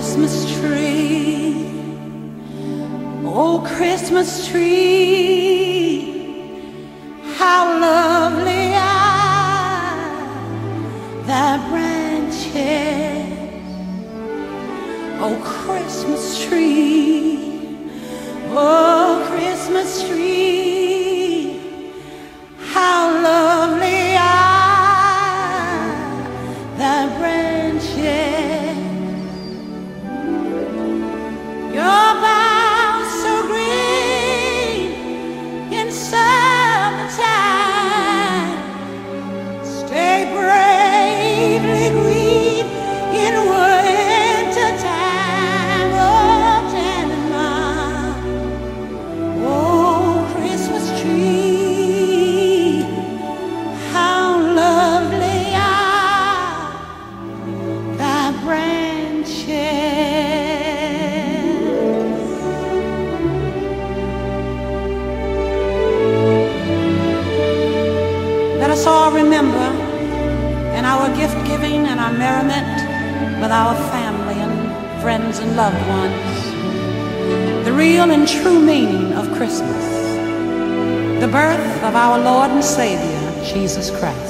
Christmas tree, oh Christmas tree, how lovely are thy branches, oh Christmas tree, oh Christmas tree, how lovely are thy branches. Your boughs so green in summertime, stay bravely green in wintertime. Oh, tender mom, oh Christmas tree, how lovely are thy branches. Let us all remember in our gift giving and our merriment with our family and friends and loved ones the real and true meaning of Christmas, the birth of our Lord and Savior, Jesus Christ.